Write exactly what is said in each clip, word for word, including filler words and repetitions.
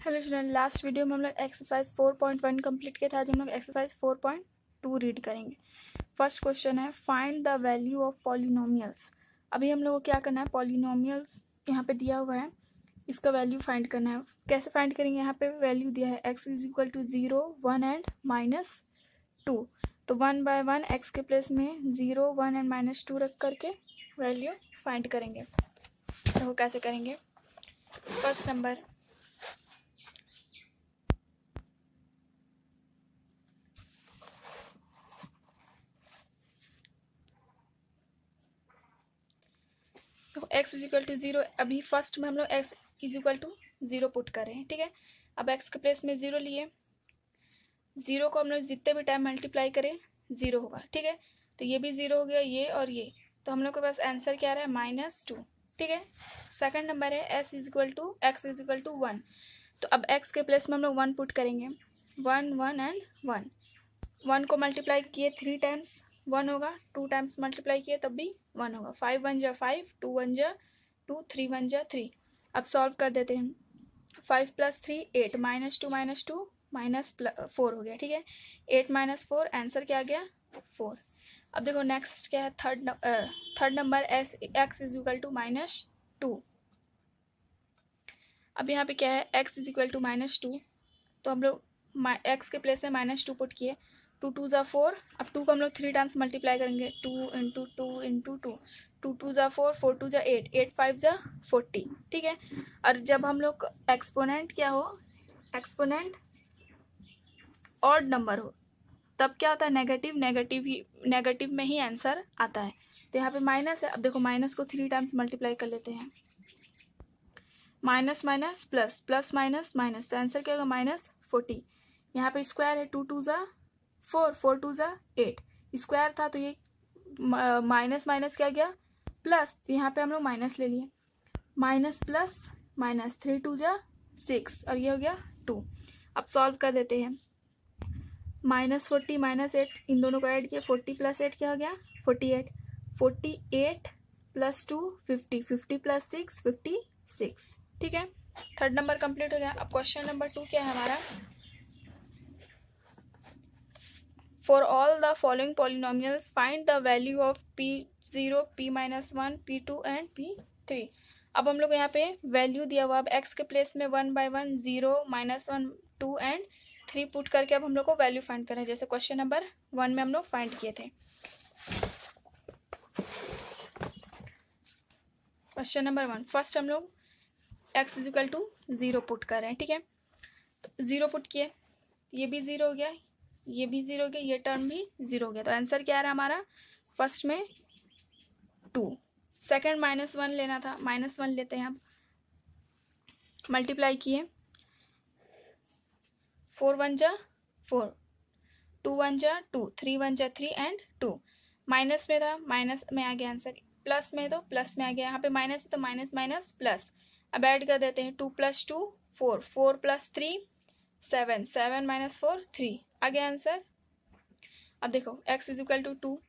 Hello student, last video में हम लोग exercise four point one complete किया था। आज हम लोग exercise four point two read करेंगे। फर्स्ट क्वेश्चन है find the value of polynomials. अभी हम लोग को क्या करना है, पॉलिनोमियल्स यहाँ पे दिया हुआ है, इसका वैल्यू फाइंड करना है। कैसे फाइंड करेंगे, यहाँ पे वैल्यू दिया है x is equal to zero one and minus two. तो वन बाय वन एक्स के प्लेस में zero one and minus two रख करके वैल्यू फाइंड करेंगे। तो वो कैसे करेंगे, फर्स्ट नंबर तो x is equal to zero. अभी फर्स्ट में हम लोग x is equal to zero put कर रहे हैं, ठीक है। अब x के प्लेस में जीरो लिए, जीरो को हम लोग जितने भी टाइम मल्टीप्लाई करें जीरो होगा, ठीक है। तो ये भी जीरो हो गया, ये और ये, तो हम लोग के पास आंसर क्या रहा है, माइनस टू, ठीक है। सेकंड नंबर है s is equal to x is equal to one. तो अब x के प्लेस में हम लोग वन पुट करेंगे, one one and one. One को मल्टीप्लाई किए थ्री टाइम्स वन होगा, टू टाइम्स मल्टीप्लाई किए तब भी वन होगा। फाइव वन जा फाइव, टू वन जा टू, थ्री वन जा थ्री। अब सॉल्व कर देते हैं, five plus three eight, minus two minus two minus four हो गया, ठीक है। एट माइनस फोर, आंसर क्या आ गया, फोर। अब देखो नेक्स्ट क्या है, third third number s x is equal to minus two. अब यहाँ पे क्या है, x is equal to minus two, तो हम लोग एक्स के प्लेस में माइनस टू पुट किए, टू टू ज़ा फोर। अब टू को हम लोग थ्री टाइम्स मल्टीप्लाई करेंगे, two into two into two, two two ज़ा फोर, फोर टू ज़ा एट, एट फाइव ज़ा फोर्टी, ठीक है। और जब हम लोग एक्सपोनेंट क्या हो, एक्सपोनेंट ऑड नंबर हो, तब क्या होता है, नेगेटिव नेगेटिव ही नेगेटिव में ही आंसर आता है। तो यहाँ पे माइनस है, अब देखो माइनस को थ्री टाइम्स मल्टीप्लाई कर लेते हैं, minus minus plus, plus minus minus, तो आंसर क्या होगा, माइनस फोर्टी। यहाँ पे स्क्वायर है, टू टू ज़ा फोर, फोर टू ज़ा एट, स्क्वायर था तो ये माइनस माइनस क्या गया, प्लस, तो यहाँ पे हम लोग माइनस ले लिए, minus plus minus, three two ज़ा सिक्स, और ये हो गया टू। अब सॉल्व कर देते हैं, माइनस फोर्टी माइनस एट, इन दोनों को ऐड किया, फोर्टी प्लस एट क्या हो गया, forty eight, forty eight plus two fifty, fifty plus six fifty six, ठीक है। थर्ड नंबर कंप्लीट हो गया। अब क्वेश्चन नंबर टू क्या है हमारा, for all the following polynomials find the value of p zero, p minus one, p two and p three. अब हम लोग यहाँ पे वैल्यू दिया हुआ, अब एक्स के प्लेस में one by one, zero, minus one, two and three put करके अब हम लोग को वैल्यू फाइंड करना है, जैसे क्वेश्चन नंबर वन में हम लोग फाइंड किए थे। क्वेश्चन नंबर वन, फर्स्ट हम लोग x is equal to zero put कर रहे हैं, ठीक है। तो जीरो पुट किए, ये भी जीरो हो गया, ये भी जीरो हो गया, ये टर्म भी जीरो हो गया, तो आंसर क्या आ रहा है हमारा, फर्स्ट में टू। सेकंड माइनस वन लेना था, माइनस वन लेते हैं, अब मल्टीप्लाई किए, फोर वन जा फोर, टू वन जा टू, थ्री वन जा थ्री एंड टू। माइनस में था, माइनस में आ गया आंसर, प्लस में तो प्लस में आ गया, यहाँ पे माइनस है तो माइनस माइनस प्लस। अब ऐड कर देते हैं, two plus two four, four plus three seven, seven minus four three, आ गया आंसर। अब देखो x is equal to two,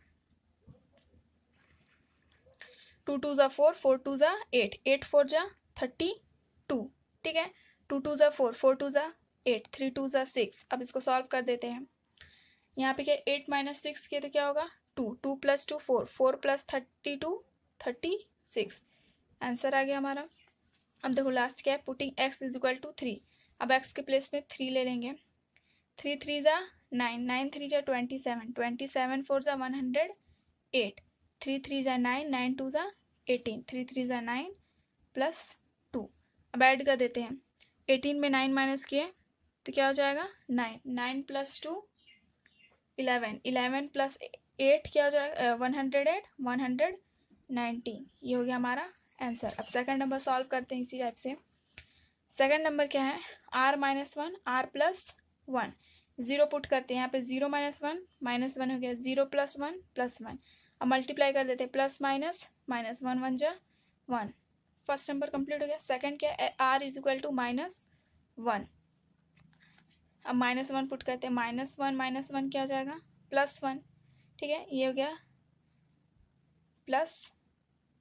two two ज़ा फोर, फोर टू ज़ा एट, एट फोर ज़ा थर्टी टू, ठीक है। टू टू ज़ा फोर, फोर टू ज़ा एट, थ्री टू ज़ा सिक्स। अब इसको सॉल्व कर देते हैं, यहाँ पे क्या, एट माइनस सिक्स किए तो क्या होगा, two, two plus two four, four plus thirty two thirty six, answer आ गया हमारा। अब देखो लास्ट क्या है, putting x is equal to three. अब x के प्लेस में थ्री ले लेंगे, थ्री थ्री ज़ा नाइन, नाइन थ्री ज़ा twenty seven, twenty seven four ज़ा one hundred eight, three three ज़ा नाइन, नाइन टू ज़ा एटीन, थ्री थ्री ज़ा नाइन प्लस टू। अब ऐड कर देते हैं, एटीन में नाइन माइनस किए तो क्या हो जाएगा, nine, nine plus two eleven, eleven plus eight क्या हो जाएगा, one hundred eight, one hundred nineteen, ये हो गया हमारा आंसर। अब सेकंड नंबर सॉल्व करते हैं इसी टाइप से। सेकंड नंबर क्या है, r minus one, r plus one, zero put करते हैं, यहाँ पे zero minus one, minus one हो गया, zero plus one plus one. अब मल्टीप्लाई कर देते हैं, plus minus minus, one one जा वन, फर्स्ट नंबर कंप्लीट हो गया। सेकंड क्या है, r is equal to minus one, अब माइनस वन पुट करते हैं, माइनस वन माइनस वन क्या हो जाएगा, प्लस वन, ठीक है। ये हो गया प्लस,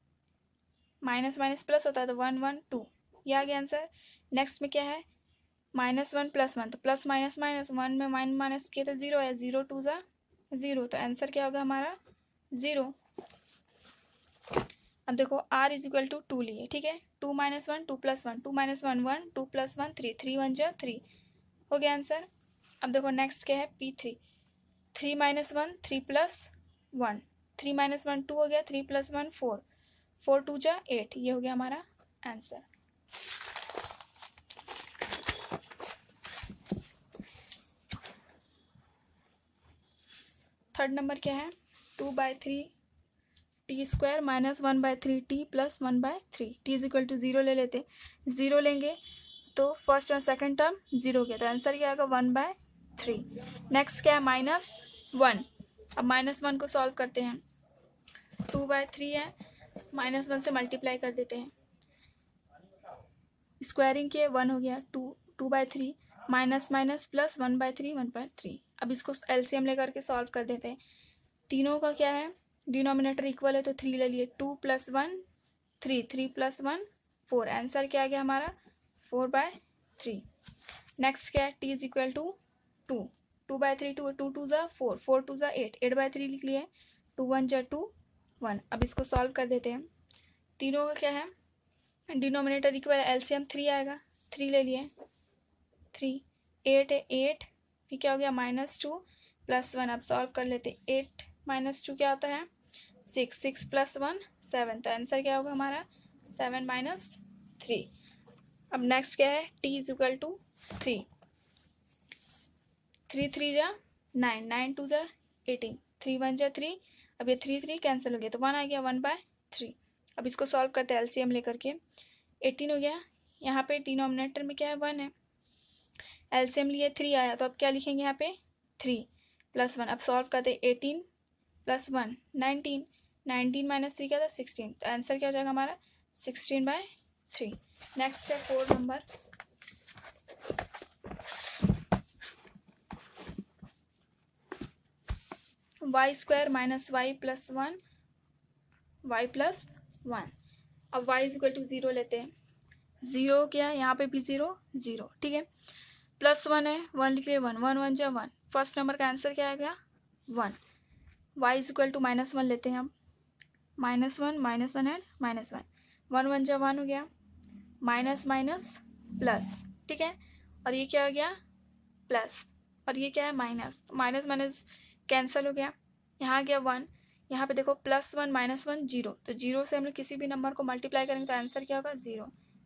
माइनस माइनस प्लस होता है तो वन वन टू, ये आ गया आंसर। नेक्स्ट में क्या है, माइनस वन प्लस वन, तो प्लस माइनस माइनस, वन में माइनस माइनस किए तो जीरो है, जीरो टू ज़ा ज़ीरो, तो आंसर क्या होगा हमारा ज़ीरो। अब देखो r is equal to two two, ठीक है, two minus one two plus one, two minus one one, two plus one three, three one जा थ्री, हो गया आंसर। अब देखो नेक्स्ट क्या है p three, three minus one three plus one, three minus one two हो गया, three plus one four, four two जा एट, ये हो गया हमारा आंसर। थर्ड नंबर क्या है, two by three t square minus one by three t plus one by three, t is equal to zero ले लेते, जीरो लेंगे तो फर्स्ट और सेकंड टर्म जीरो के, तो आंसर क्या आएगा वन बाय थ्री। नेक्स्ट क्या है माइनस वन, अब माइनस वन को सॉल्व करते हैं, टू बाय थ्री है, माइनस वन से मल्टीप्लाई कर देते हैं, स्क्वायरिंग किए वन हो गया, two two bye three minus minus plus one by three, one by three. अब इसको एलसीएम लेकर के सॉल्व कर देते हैं, तीनों का क्या है डिनोमिनेटर इक्वल है तो थ्री ले लिए, two plus one three, three plus one four, answer क्या आ गया हमारा फोर बाय थ्री। नेक्स्ट क्या है t is equal to two, two by three, to two two ज़ा फोर, फोर टू ज़ा एट, एट बाय थ्री लिख लिए, टू वन जा टू वन। अब इसको सॉल्व कर देते हैं, तीनों का क्या है डिनोमिनेटर इक्वल है, एलसीएम थ्री आएगा, थ्री ले लिए, थ्री एट है एट, फिर क्या हो गया माइनस टू प्लस वन, अब सॉल्व कर लेते, एट माइनस टू क्या होता है six, six plus one seven, तो आंसर क्या होगा हमारा सेवन माइनस थ्री। अब नेक्स्ट क्या है t is equal to three, three three जा नाइन, नाइन टू जा एटीन, थ्री वन जा थ्री, अब ये थ्री थ्री कैंसिल हो गया तो वन आ गया, वन बाय थ्री। अब इसको सॉल्व करते हैं एलसीएम लेकर के, एटीन हो गया, यहाँ पे डिनोमिनेटर में क्या है वन है, एलसीएम लिए थ्री आया तो अब क्या लिखेंगे यहाँ पे थ्री प्लस वन, अब सॉल्व करते eighteen plus one nineteen, nineteen minus three क्या था सिक्सटीन, तो आंसर क्या हो जाएगा हमारा सिक्सटीन बाय थ्री। नेक्स्ट है four number, y square minus y plus one, y plus one. अब y is equal to zero लेते हैं, जीरो क्या है यहाँ पे भी जीरो जीरो, ठीक है, प्लस वन है, वन लिख लिए, वन वन वन जा वन, फर्स्ट नंबर का आंसर क्या आ गया one. Y is equal to minus one लेते हैं हम, minus one minus one and minus one, one one जा वन हो गया, माइनस माइनस प्लस, ठीक है, और ये क्या हो गया प्लस, और ये क्या है माइनस, माइनस माइनस कैंसिल हो गया, यहाँ गया वन, यहाँ पे देखो plus one minus one zero, तो जीरो से हम लोग किसी भी नंबर को मल्टीप्लाई करेंगे तो आंसर क्या होगा जीरो।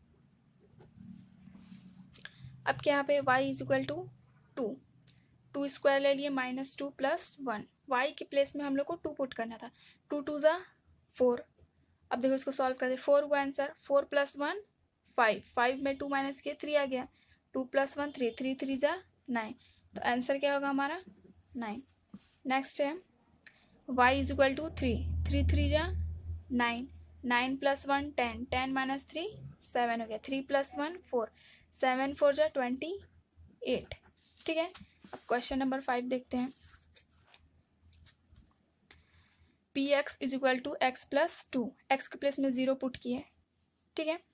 अब क्या यहाँ पे y is equal to two, two square ले लिए minus two plus one, Y के प्लेस में हम लोग को टू पुट करना था, टू टू ज़ा फोर, अब देखो इसको सॉल्व कर दे, फोर हुआ answer, four plus one five, five में टू माइनस किए थ्री आ गया, two plus one three, three three ज़ा नाइन, तो आंसर क्या होगा हमारा नाइन। नेक्स्ट है y is equal to three, three three जा nine, nine plus one ten, ten minus three seven हो गया, three plus one four, seven four जा ट्वेंटी एट, ठीक है। अब क्वेश्चन नंबर फाइव देखते हैं, P x is equal to x plus two, x के प्लेस में जीरो पुट किए, ठीक है,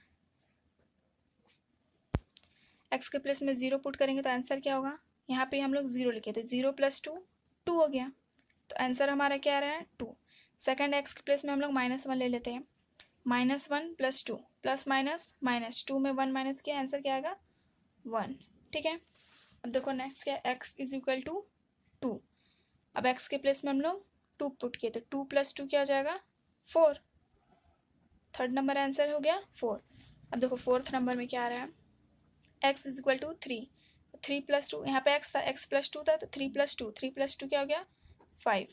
एक्स के प्लेस में जीरो पुट करेंगे तो आंसर क्या होगा, यहाँ पे हम लोग जीरो लिखे थे, जीरो प्लस टू टू हो गया, तो आंसर हमारा क्या आ रहा है टू। सेकंड एक्स के प्लेस में हम लोग माइनस वन ले लेते हैं, minus one plus two, plus minus minus, two में वन माइनस किया, आंसर क्या आएगा वन, ठीक है। अब देखो नेक्स्ट क्या है x is equal to two, अब एक्स के प्लेस में हम लोग टू पुट किए तो टू प्लस टू क्या हो जाएगा फोर, थर्ड नंबर आंसर हो गया फोर। अब देखो फोर्थ नंबर में क्या आ रहा है, x is equal to three, three plus two, यहाँ पे एक्स था, एक्स प्लस टू था तो three plus two, three plus two क्या हो गया फाइव,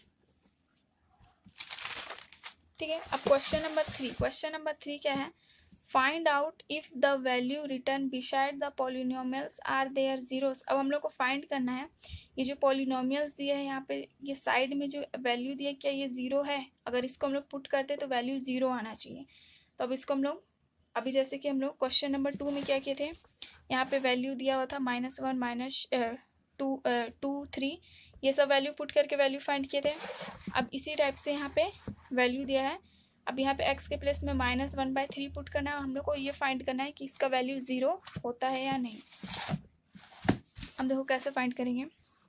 ठीक है। अब question number three, question number three क्या है, find out if the value return beside the polynomials are there zeros. अब हम लोग को फाइंड करना है ये जो पॉलिनोमियल्स दिए हैं यहाँ पे, ये साइड में जो वैल्यू दिया क्या ये जीरो है, अगर इसको हम लोग पुट करते तो वैल्यू जीरो आना चाहिए, तो अब इसको हम लोग अभी जैसे कि हम लोग क्वेश्चन नंबर टू में क्या किए थे, यहाँ पे वैल्यू दिया हुआ था minus one minus two two three, ये सब वैल्यू पुट करके वैल्यू फाइंड किए थे। अब इसी टाइप से यहाँ पे वैल्यू दिया है अब यहाँ पे x के प्लेस में minus one by three put करना है और हम लोग को ये फाइंड करना है कि इसका वैल्यू ज़ीरो होता है या नहीं। अब देखो कैसे फाइंड करेंगे।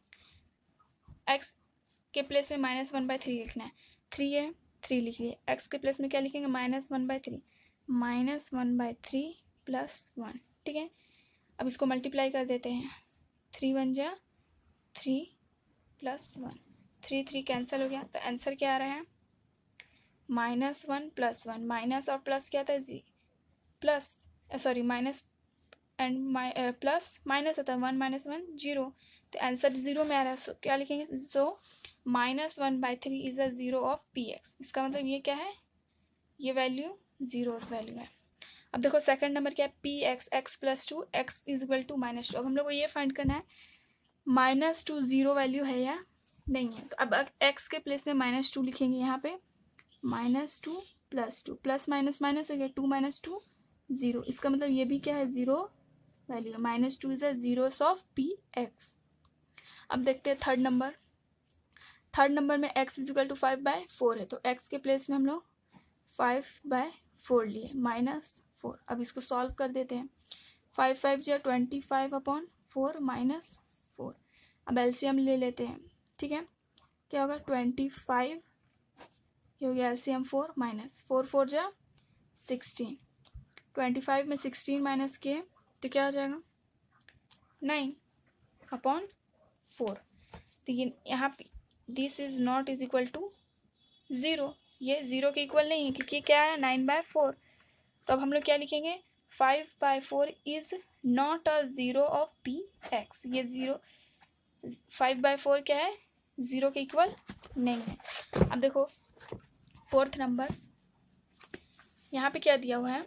x के प्लेस में माइनस वन बाई थ्री लिखना है, थ्री है थ्री लिख लिए। x के प्लेस में क्या लिखेंगे, minus one by three, minus one by three plus one, ठीक है। अब इसको मल्टीप्लाई कर देते हैं, थ्री वन जा three plus one, three three cancel हो गया, तो आंसर क्या आ रहा है, minus one plus one. Minus और प्लस क्या था, जी plus, sorry minus and my plus minus होता है, वन माइनस वन जीरो, तो आंसर जीरो में आ रहा है। सो so, क्या लिखेंगे, so minus one by three is a zero of P x. इसका मतलब ये क्या है, ये वैल्यू जीरो वैल्यू है। अब देखो सेकंड नंबर क्या है, p x x plus two x is equal to minus two. अब हम लोग को ये फाइंड करना है माइनस टू जीरो वैल्यू है या नहीं है। तो अब एक्स के प्लेस में माइनस टू लिखेंगे, यहाँ पे minus two plus two, plus minus minus हो गया, टू माइनस टू जीरो। इसका मतलब ये भी क्या है, जीरो वैल्यू है। Minus two is a zeros of P x. अब देखते हैं थर्ड नंबर। थर्ड नंबर में x is equal to five by four है, तो x के प्लेस में हम लोग फाइव बाय फोर लिए, माइनस फोर। अब इसको सॉल्व कर देते हैं, फाइव फाइव जो twenty five upon four minus four. अब एलसीएम ले लेते हैं, ठीक है। क्या होगा, ट्वेंटी फाइव, ये हो गया LCM four minus four, four जा सिक्सटीन, ट्वेंटी फाइव में सिक्सटीन माइनस किए तो क्या हो जाएगा, नाइन अपॉन फोर। तो ये यहाँ पे this is not is equal to zero, ये ज़ीरो के इक्वल नहीं है क्योंकि क्या है, नाइन बाय फोर। तो अब हम लोग क्या लिखेंगे, five by four is not a zero of P x. ये ज़ीरो, फाइव बाय फोर क्या है, ज़ीरो के इक्वल नहीं है। अब देखो फोर्थ नंबर, यहाँ पे क्या दिया हुआ है,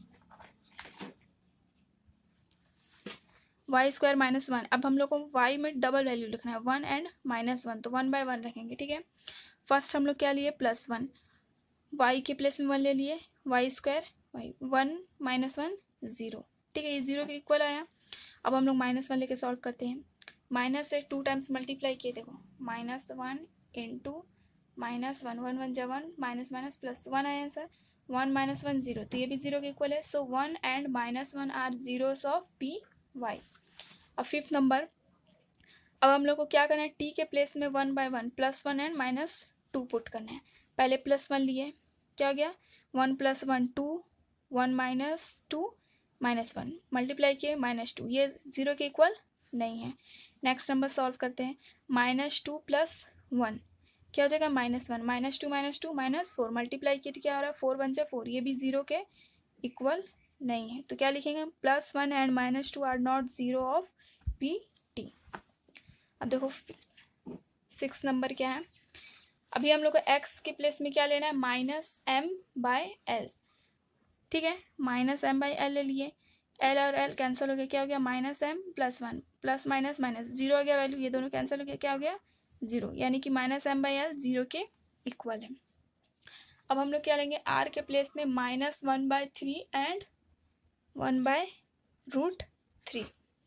वाई स्क्वायर माइनस वन। अब हम लोग को वाई में डबल वैल्यू लिखना है, वन एंड माइनस वन, तो वन बाय वन रखेंगे, ठीक है। फर्स्ट हम लोग क्या लिए, प्लस वन, वाई के प्लेस में वन ले लिए, y square y, one minus one zero, ठीक है, ये ज़ीरो के इक्वल आया। अब हम लोग माइनस वन लेके सॉल्व करते हैं, माइनस से टू टाइम्स मल्टीप्लाई किए, देखो minus one into minus one, one one जा one, minus minus plus one आया answer, one minus one zero, तो ये भी ज़ीरो के इक्वल है। So one and minus one are zeros of p y. अब फिफ्थ नंबर, अब हम लोग को क्या करना है, टी के प्लेस में one by one, plus one and minus two put करना है। पहले प्लस वन लिए, क्या हो गया, one plus one two, one minus two minus one, multiply किए माइनस टू, ये जीरो के इक्वल नहीं है। नेक्स्ट नंबर सॉल्व करते हैं, माइनस टू प्लस वन क्या हो जाएगा, minus one, minus two minus two minus four, multiply किए तो क्या हो रहा है, फोर वन जा फोर, ये भी जीरो के इक्वल नहीं है। तो क्या लिखेंगे, plus one and minus two are not zero of p t. अब देखो सिक्स नंबर क्या है, अभी हम लोग को x के प्लेस में क्या लेना है, माइनस एम बाय एल, ठीक है, माइनस एम बाई एल ले लिए, एल और एल कैंसिल हो गया, क्या हो गया, minus m plus one, plus minus minus zero हो गया वैल्यू, ये दोनों कैंसिल हो गया, क्या हो गया, जीरो, यानी कि minus m by l zero के इक्वल है। अब हम लोग क्या लेंगे, आर के प्लेस में minus one by three and one by root three.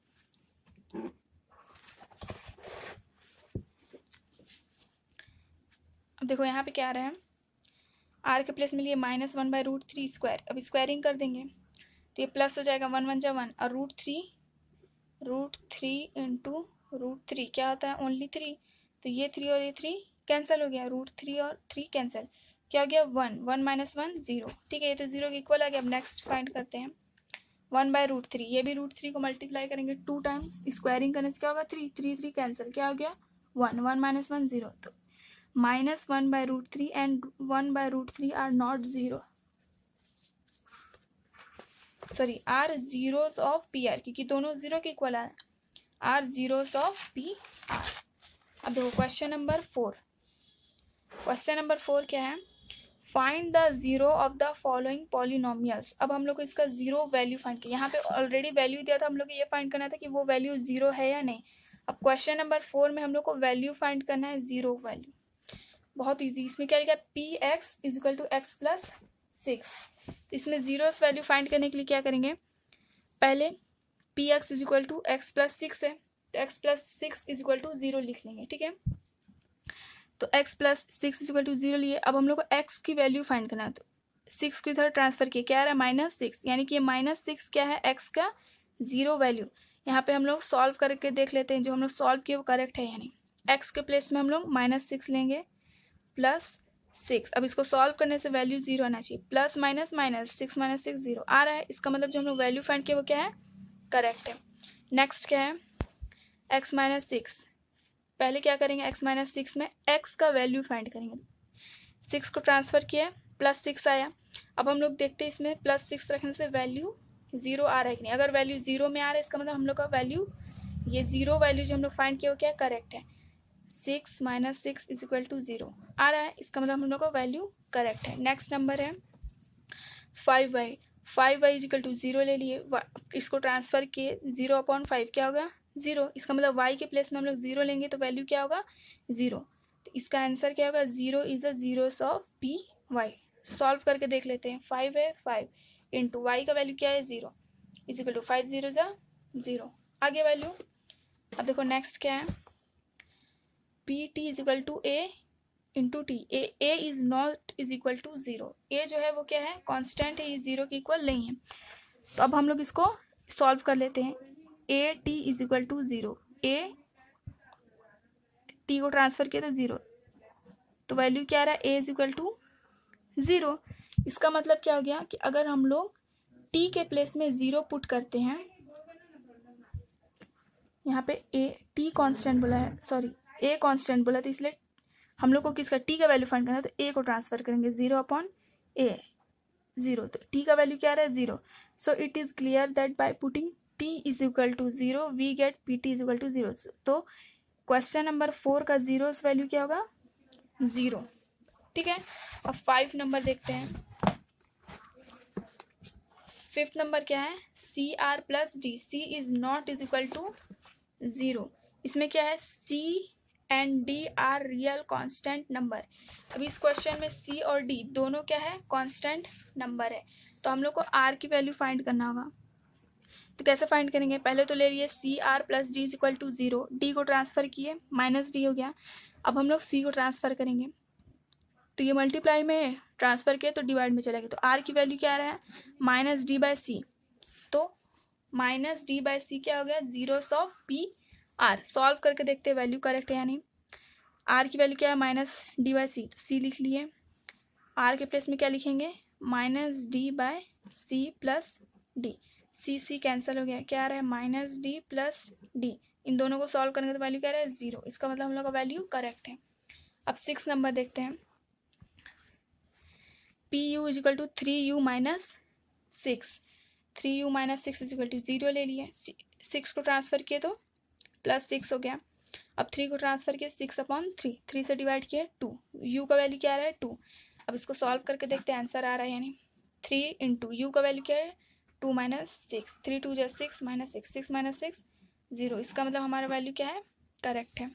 अब देखो यहाँ पे क्या आ रहा है, आर के प्लेस में लिए minus one by root three square, अब स्क्वायरिंग कर देंगे तो ये प्लस हो जाएगा, वन वन जा वन, और root three, root three into root three क्या होता है, ओनली थ्री, तो ये थ्री और ये थ्री कैंसिल हो गया, रूट थ्री और थ्री कैंसिल, क्या हो गया, one, one minus one zero, ठीक है, ये तो जीरो के इक्वल आ गया। अब नेक्स्ट फाइंड करते हैं, वन बाय रूट थ्री, ये भी रूट थ्री को मल्टीप्लाई करेंगे टू टाइम्स, स्क्वायरिंग करने से क्या होगा, थ्री, थ्री थ्री कैंसिल, क्या हो गया, one, one minus one zero, तो minus one by root three and one by root three are not zero, sorry are zeros of P r, क्योंकि दोनों जीरो के इक्वल है, are zeros of P r. अब देखो question number four, question number four क्या है, find the zero of the following polynomials. अब हम लोग को इसका जीरो वैल्यू फाइंड किया, यहाँ पे ऑलरेडी वैल्यू दिया था, हम लोग को ये फाइंड करना था कि वो वैल्यू जीरो है या नहीं। अब क्वेश्चन नंबर फोर में हम लोग को वैल्यू फाइंड करना है, जीरो वैल्यू, बहुत ईजी। इसमें क्या लिखा है, p x is equal to x plus six, इसमें जीरोस वैल्यू फाइंड करने के लिए क्या करेंगे, पहले p x is equal to x plus six है, तो x plus six is equal to zero लिख लेंगे, ठीक है। तो x plus six is equal to zero लिए। अब हम लोग को x की वैल्यू फाइंड करना है, तो सिक्स को इधर ट्रांसफर किया, क्या आ रहा है माइनस सिक्स, यानी कि ये माइनस सिक्स क्या है x का जीरो वैल्यू। यहाँ पे हम लोग सॉल्व करके देख लेते हैं, जो हम लोग सॉल्व किए वो करेक्ट है यानी x के प्लेस में हम लोग माइनस सिक्स लेंगे प्लस सिक्स। अब इसको सॉल्व करने से वैल्यू जीरो आना चाहिए, plus minus minus six minus six zero आ रहा है। इसका मतलब जो हम लोग वैल्यू फाइंड किए वो क्या है, करेक्ट है। नेक्स्ट क्या है, x माइनस सिक्स। पहले क्या करेंगे, x माइनस सिक्स में x का वैल्यू फाइंड करेंगे। सिक्स को ट्रांसफर किया, प्लस सिक्स आया। अब हम लोग देखते हैं इसमें प्लस सिक्स रखने से वैल्यू जीरो आ रहा है कि नहीं। अगर वैल्यू जीरो में आ रहा है इसका मतलब हम लोग का वैल्यू, ये जीरो वैल्यू जो हम लोग फाइंड किया वो क्या करेक्ट है। Six minus six is equal to zero आ रहा है, इसका मतलब हम लोग का वैल्यू करेक्ट है। नेक्स्ट नंबर है five y. Five y is equal to zero ले लिए, इसको ट्रांसफर किए, जीरो अपॉन फाइव क्या होगा जीरो। इसका मतलब वाई के प्लेस में हम लोग जीरो लेंगे तो वैल्यू क्या होगा जीरो। तो इसका आंसर क्या होगा, zero is a zeros of p y. Solve करके देख लेते हैं, फाइव है, फाइव इंटू वाई का वैल्यू क्या है zero, is equal to five zero जा जीरो, आगे वैल्यू। अब देखो नेक्स्ट क्या है, p t is equal to a into t. A a is not is equal to zero, a जो है वो क्या है कांस्टेंट है, ये जीरो के इक्वल नहीं है। तो अब हम लोग इसको सॉल्व कर लेते हैं, a t is equal to zero, a t को ट्रांसफर किया तो जीरो, तो वैल्यू क्या आ रहा है, a is equal to zero. इसका मतलब क्या हो गया कि अगर हम लोग टी के प्लेस में जीरो पुट करते हैं, यहाँ पे ए टी कांस्टेंट बोला है, सॉरी ए कांस्टेंट बोला, तो इसलिए हम लोग को किसका टी का वैल्यू फाइंड करना है, तो ए को ट्रांसफर करेंगे, जीरो अपॉन ए जीरो, तो टी का वैल्यू क्या आ रहा है zero. So it is clear that by putting t is equal to zero we get p t is equal to zero. तो क्वेश्चन नंबर फोर का zero value क्या होगा जीरो, ठीक है। अब फाइव नंबर देखते हैं, फिफ्थ नंबर क्या है, c r plus d, c is not is equal to zero. इसमें क्या है, c and d are real constant number. अभी इस क्वेश्चन में सी और डी दोनों क्या है कांस्टेंट नंबर है, तो हम लोग को आर की वैल्यू फाइंड करना होगा। तो कैसे फाइंड करेंगे, पहले तो ले लिए c r plus d is equal to zero, d को ट्रांसफर किए माइनस डी हो गया। अब हम लोग सी को ट्रांसफर करेंगे, तो ये मल्टीप्लाई में ट्रांसफर किया तो डिवाइड में चलेगा, तो आर की वैल्यू क्या आ रहा है माइनस डी बाय सी। तो माइनस डी बाय सी क्या हो गया, zeros of P R. Solve करके देखते हैं वैल्यू करेक्ट है यानी, आर की वैल्यू क्या है माइनस डी बाय सी, तो सी लिख लिए। आर के प्लेस में क्या लिखेंगे, minus d by c plus d, c c cancel हो गया, क्या आ रहा है माइनस डी प्लस डी। इन दोनों को सॉल्व करेंगे तो वैल्यू क्या आ रहा है जीरो, इसका मतलब हम लोग का वैल्यू करेक्ट है। अब सिक्स नंबर देखते हैं, p u is equal to three u minus six, three u minus six is equal to zero ले लिए, सिक्स को ट्रांसफर किए तो प्लस सिक्स हो गया। अब थ्री को ट्रांसफर किए, सिक्स अपॉन थ्री, थ्री से डिवाइड किए टू, यू का वैल्यू क्या आ रहा है टू। अब इसको सॉल्व करके देखते हैं, आंसर आ रहा है यानी थ्री इंटू यू का वैल्यू क्या है two minus six, three two जो six minus six, six minus six zero, इसका मतलब हमारा वैल्यू क्या है करेक्ट है।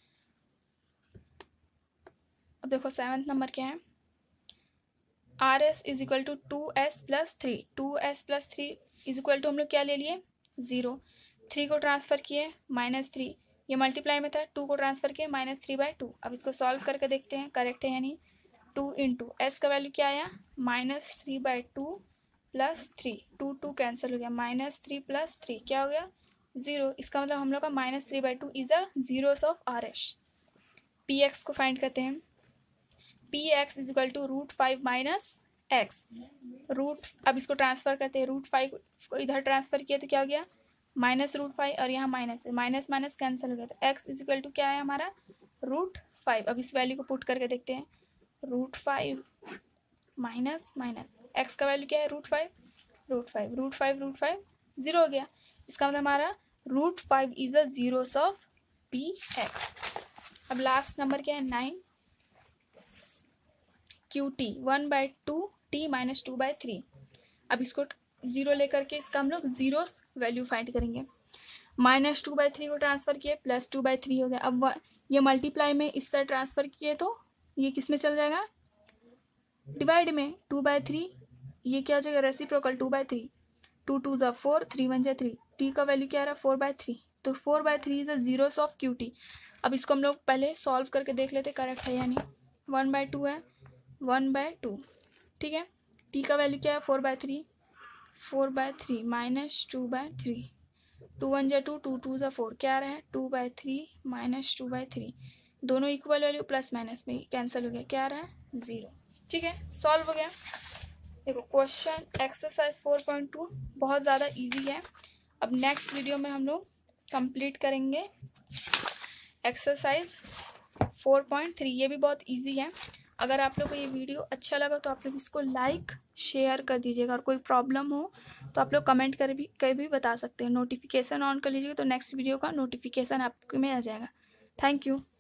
अब देखो सेवन्थ नंबर क्या है, r s is equal to two s plus three, two s plus three is equal to हम लोग क्या ले लिए जीरो, थ्री को ट्रांसफर किए माइनस थ्री, ये मल्टीप्लाई में था, टू को ट्रांसफर किए माइनस थ्री बाय टू। अब इसको सॉल्व करके देखते हैं करेक्ट है यानी टू इंटू एस का वैल्यू क्या आया minus three by two plus three, to two cancel हो गया, माइनस थ्री प्लस थ्री क्या हो गया जीरो, इसका मतलब हम लोग का minus three by two is a zeros of R S. P X को फाइंड करते हैं, P x is equal to root five minus X, root, अब इसको ट्रांसफर करते हैं, रूट फाइव को इधर ट्रांसफर किया तो क्या हो गया माइनस रूट फाइव, और यहाँ माइनस माइनस माइनस कैंसिल हो गया, तो एक्स इज इक्वल टू क्या है हमारा रूट फाइव। अब इस वैल्यू को पुट करके देखते हैं, root five minus minus X का वैल्यू क्या है root five, root five root five root five zero हो गया, इसका मतलब हमारा root five is the zeros of P x. अब लास्ट नंबर क्या है nine, Q T one by two T minus two by three. अब इसको जीरो लेकर के इसका हम लोग जीरो वैल्यू फाइंड करेंगे, माइनस टू बाई थ्री को ट्रांसफर किए प्लस टू बाई थ्री हो गया। अब ये मल्टीप्लाई में इस साइड ट्रांसफर किए तो ये किस में चल जाएगा डिवाइड में, टू बाई थ्री ये क्या हो जाएगा reciprocal two by three, to two जा फोर, थ्री वन जा थ्री, टी का वैल्यू क्या आ रहा है फोर बाई थ्री, तो four by three is a zeros of Q T. अब इसको हम लोग पहले सॉल्व करके देख लेते करेक्ट है या नहीं। वन बाय टू है, वन बाय टू, ठीक है। टी का वैल्यू क्या है, four by three, four by three minus two by three, two one जा टू, टू टू जा फोर, क्या आ रहा है two bye three minus two bye three, दोनों इक्वल वैल्यू प्लस माइनस में कैंसिल हो गया, क्या आ रहा है जीरो। ठीक है, सॉल्व हो गया। देखो question exercise four point two बहुत ज़्यादा इजी है। अब नेक्स्ट वीडियो में हम लोग कंप्लीट करेंगे एक्सरसाइज फोर पॉइंट थ्री, ये भी बहुत इजी है। अगर आप लोग को ये वीडियो अच्छा लगा तो आप लोग इसको लाइक शेयर कर दीजिएगा, और कोई प्रॉब्लम हो तो आप लोग कमेंट कर भी कर भी बता सकते हैं। नोटिफिकेशन ऑन कर लीजिएगा तो नेक्स्ट वीडियो का नोटिफिकेशन आपके में आ जाएगा। Thank you.